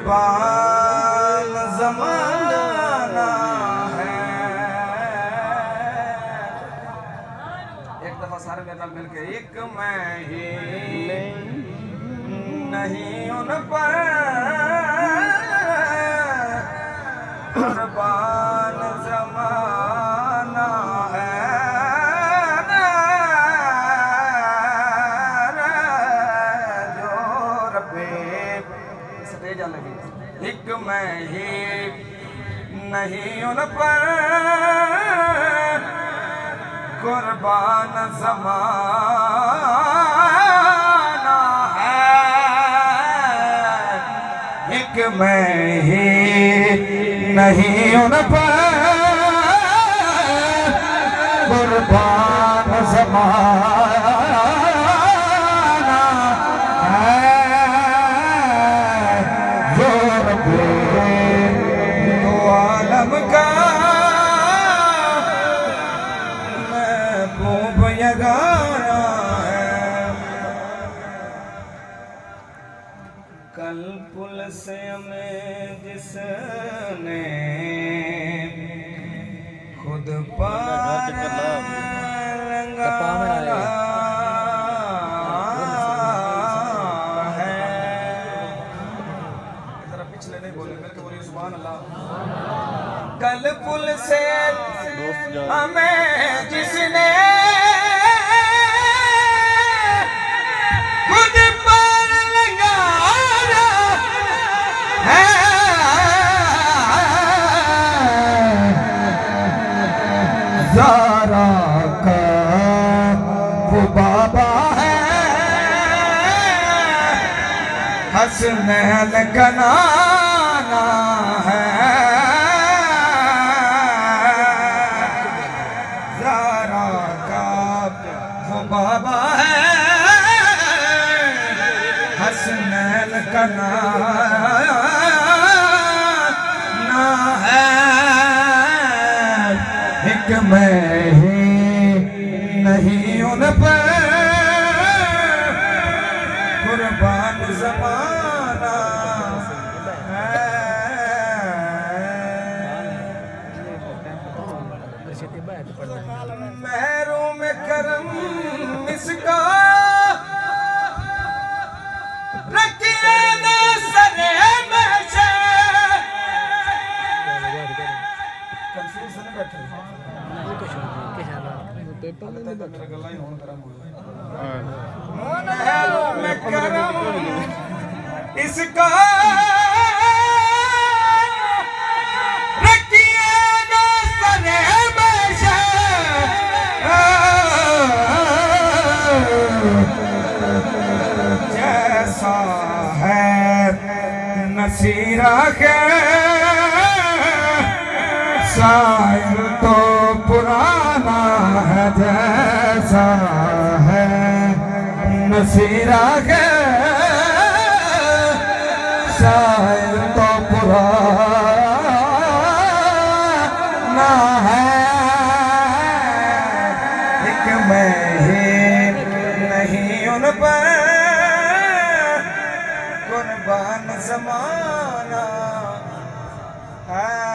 कुर्बान ज़माना है। एक दफा सारे मेरे नाल मिलके एक मैं ही नहीं उन पर कुर्बान ज़माना है। जो रब्बे स्टेज लगी एक मैं ही नहीं उन पर कुर्बान ज़माना है। एक मैं ही नहीं उन पर कुर्बान ज़माना है। जो रब्बे दो आलम का महबूब यगाना है। कल पुल से हमें जिसने खुद पार लगाया है। जरा पिछले नहीं बोले मेरे को बोलिए सुभान अल्लाह। कल पुल से हमें जिसने खुद पार लगाया है। ज़ारा का वो बाबा है, हसनैन का नाना है। ज़ारा का वो बाबा है, हसनैन का नाना है। एक मैं ही नहीं उन पर कुर्बान ज़माना है। महरूम करम इसका रखिए ना सरे में से। कंफ्यूज नहीं बैठे में करम इसका रखिए ना सरे में से। जैसा है नसीरा के शायर तो पुराना है। जैसा है नसीरा के शायर तो पुराना है। एक मैं ही नहीं उन पर कुर्बान ज़माना है।